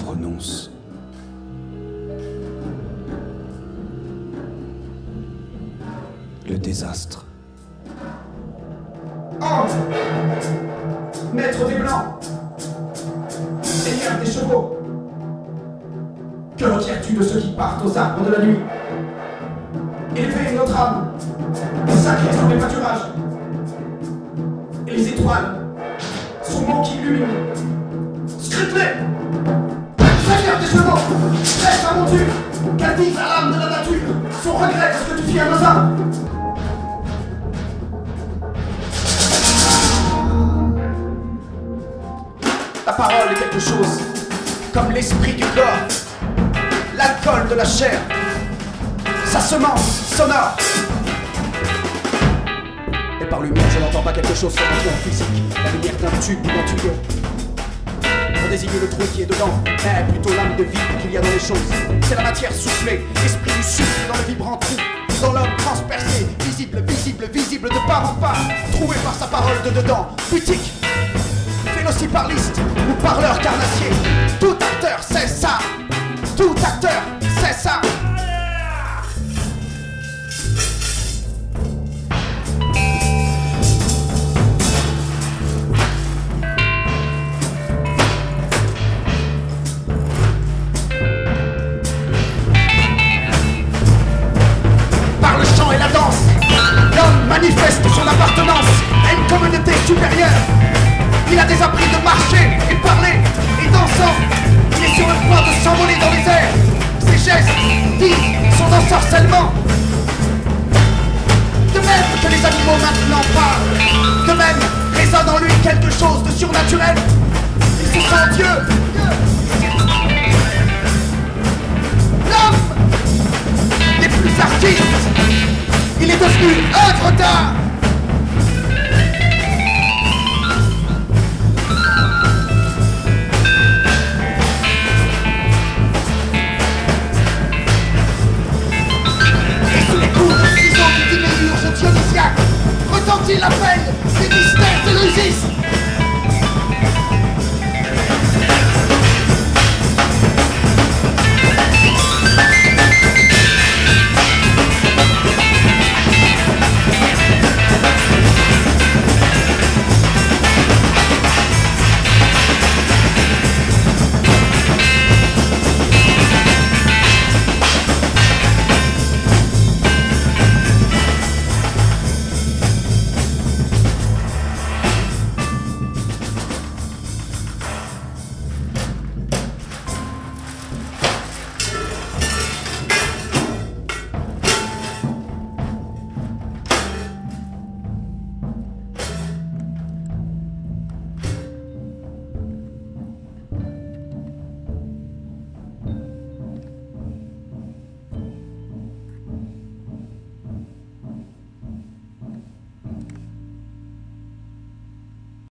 prononce. Le désastre. Entre, maître des Blancs, seigneur des chevaux. Que requiers-tu de ceux qui partent aux arbres de la nuit? Élever notre âme, sacrée sur les pâturages. Et les étoiles, son mot qui illumine. Scrute-les! Seigneur des chevaux, prête ta monture, qu'elle dise à l'âme de la nature son regret de ce que tu fis à nos âmes. La parole est quelque chose comme l'esprit du corps, l'alcool de la chair, sa semence sonore. Et par lumière, je n'entends pas quelque chose comme un ton physique, la lumière d'un tube ou d'un tuyau. Pour désigner le trou qui est dedans, mais plutôt l'âme de vie qu'il y a dans les choses. C'est la matière soufflée, l'esprit du souffle dans le vibrant trou, dans l'homme transpercé, visible, visible, visible de part en part, trouvé par sa parole de dedans, putique. Aussi parliste ou parleur carnassier. Tout acteur c'est ça. Tout acteur c'est ça. Par le chant et la danse, l'homme manifeste son appartenance à une communauté supérieure. Il a déjà appris de marcher et parler et dansant. Il est sur le point de s'envoler dans les airs. Ses gestes disent son ensorcellement. De même que les animaux maintenant parlent, de même résonne en lui quelque chose de surnaturel. Il se sent Dieu. L'homme n'est plus artiste. Il est devenu œuvre d'art.